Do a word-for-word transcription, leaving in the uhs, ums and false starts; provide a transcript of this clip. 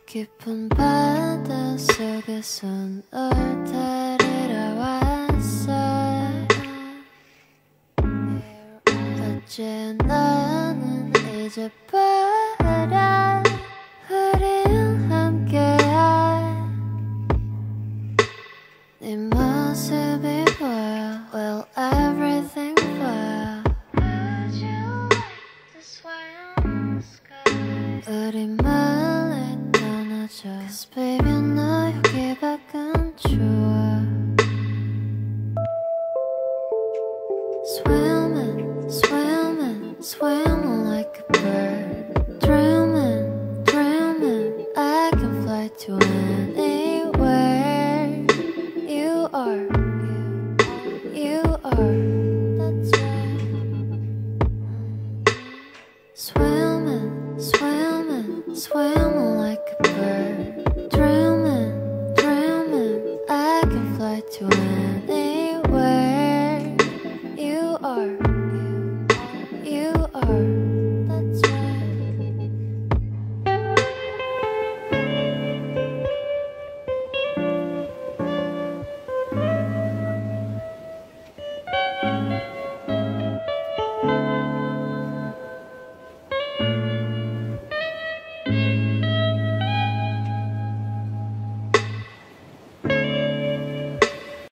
깊은 바다 속에선 널 데리러 왔어. 어째 나는 이제 바라 우린 함께야. 네 모습이 보여. Well, everything 보여. Would you like to swim in the sky? 우리 멀리 떠나자. Cause baby 너 여기 밖은 좋아. Swimming, swimming, swimming like a bird. Dreaming, dreaming, I can fly to anywhere. You are, you are, that's right. Swimming, swimming, swimming